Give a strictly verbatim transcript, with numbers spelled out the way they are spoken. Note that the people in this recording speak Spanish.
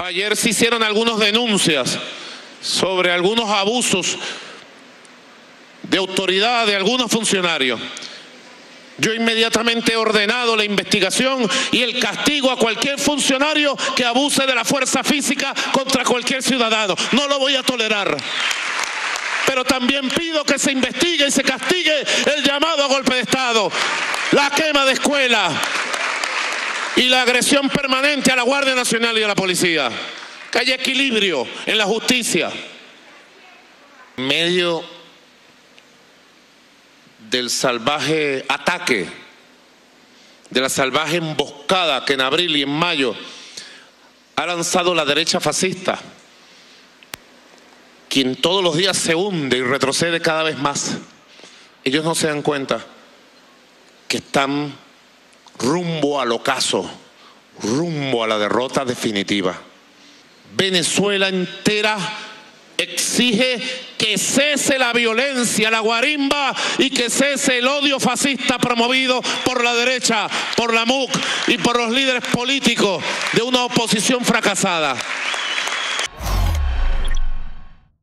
Ayer se hicieron algunas denuncias sobre algunos abusos de autoridad de algunos funcionarios. Yo inmediatamente he ordenado la investigación y el castigo a cualquier funcionario que abuse de la fuerza física contra cualquier ciudadano. No lo voy a tolerar. Pero también pido que se investigue y se castigue el llamado a golpe de Estado, la quema de escuelas y la agresión permanente a la Guardia Nacional y a la policía. Que haya equilibrio en la justicia. En medio del salvaje ataque, de la salvaje emboscada que en abril y en mayo ha lanzado la derecha fascista, quien todos los días se hunde y retrocede cada vez más. Ellos no se dan cuenta que están rumbo al ocaso, rumbo a la derrota definitiva. Venezuela entera exige que cese la violencia, la guarimba, y que cese el odio fascista promovido por la derecha, por la M U C y por los líderes políticos de una oposición fracasada.